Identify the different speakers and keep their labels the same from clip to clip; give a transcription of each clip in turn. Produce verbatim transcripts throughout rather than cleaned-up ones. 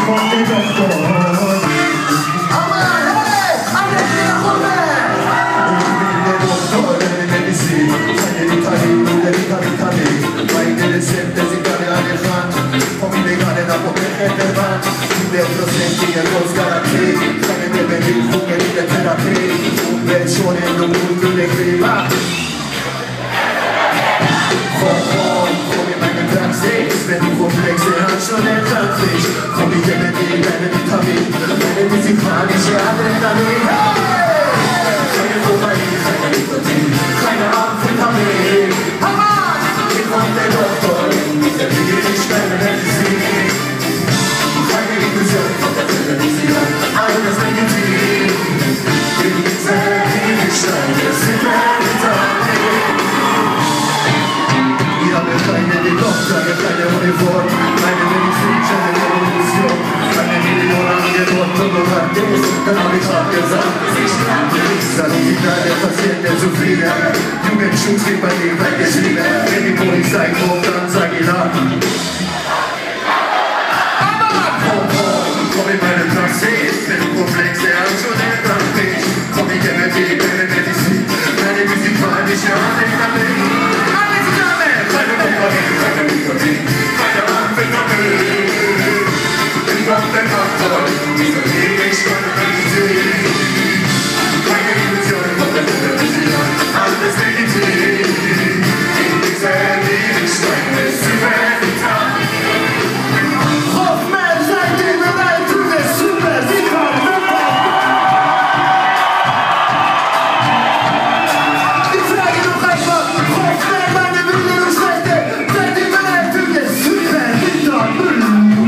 Speaker 1: kommt der Doktor. Aber hey, alle wieder runter! Ich bin der Doktor, der Medizin. Seine Vitamin und der Vitamin. Meine Rezepte sind alle anerkannt. Vom illegalen Apotheke der Wand. Der prozentige Großgarantie. Seine Bewegungen in der Therapie. Umweltschonend und unbedingt Klima. Wenn du komplexe hast, schon erkannt dich. Komm ich dir mit dir, deine Vitamin, meine musikalische Adrenalin. Hey! Keine Kokain, keine Nikotin, keine Amphetamin. Hammer! Hier kommt der Doktor, der will nicht deine Medizin. Keine Illusion von der Television, alles legitim. In dieser Gegenstein, das sind Vitamin. Ich habe keine Doktor, keine Uniform, meine Medizin, keine Revolution, keine Million Angebote, nur Parties, dann habe ich auch gesagt, ich kann nicht. Dann sind alle Patienten zufrieden, Jugendschutz wird bei mir weggeschrieben, wenn die Polizei kommt, dann sag ich nach. Komm in meine Praxis, wenn du komplexe hast, schon erkannt mich. Komm ich dir mit dir, meine Medizin, meine musikalische Adrenalin. Keine Kokain, keine Nikotin, keine Amphetamin. Ich brauch den Doktor, dieser Gegenstand Medizin. Keine Illusion von der Television, alles legitim. In dieser Gegenstand ist Supervitamin. Hoffmann, seid ihr bereit für das Supervitamin? Ich frage noch einfach, Hoffmann, meine Brüder und Schwestern, seid ihr bereit für das Supervitamin?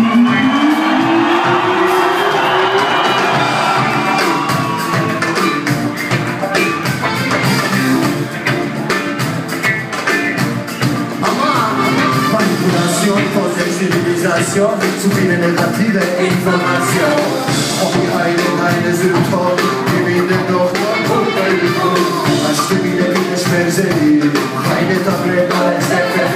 Speaker 1: Manipulation von Sensibilisation zu viele negative Information. Auch die heilen eine Symptom, die wie den Doktor Pumpe. Hast du wieder die Schmerzen, keine Tabletten, alles